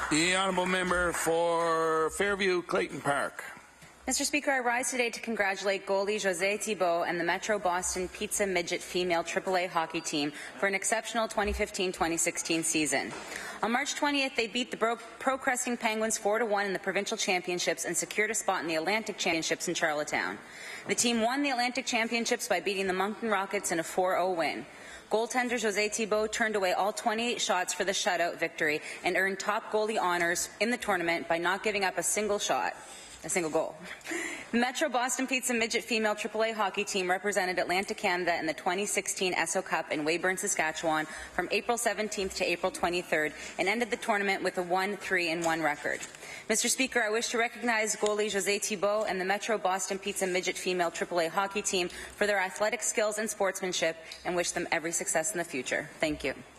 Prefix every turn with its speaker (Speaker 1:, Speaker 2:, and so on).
Speaker 1: The honourable member for Fairview Clayton Park.
Speaker 2: Mr. Speaker, I rise today to congratulate goalie Josée Thibeau and the Metro Boston Pizza Midget female AAA hockey team for an exceptional 2015-2016 season. On March 20th, they beat the Pro Cresting Penguins 4-1 in the provincial championships and secured a spot in the Atlantic Championships in Charlottetown. The team won the Atlantic Championships by beating the Moncton Rockets in a 4-0 win. Goaltender Josée Thibeau turned away all 28 shots for the shutout victory and earned top goalie honours in the tournament by not giving up a single goal. The Metro Boston Pizza Midget female AAA hockey team represented Atlantic Canada in the 2016 Esso Cup in Weyburn, Saskatchewan from April 17th to April 23rd and ended the tournament with a 1-3-1 record. Mr. Speaker, I wish to recognize goalie Josée Thibeau and the Metro Boston Pizza Midget female AAA hockey team for their athletic skills and sportsmanship and wish them every success in the future. Thank you.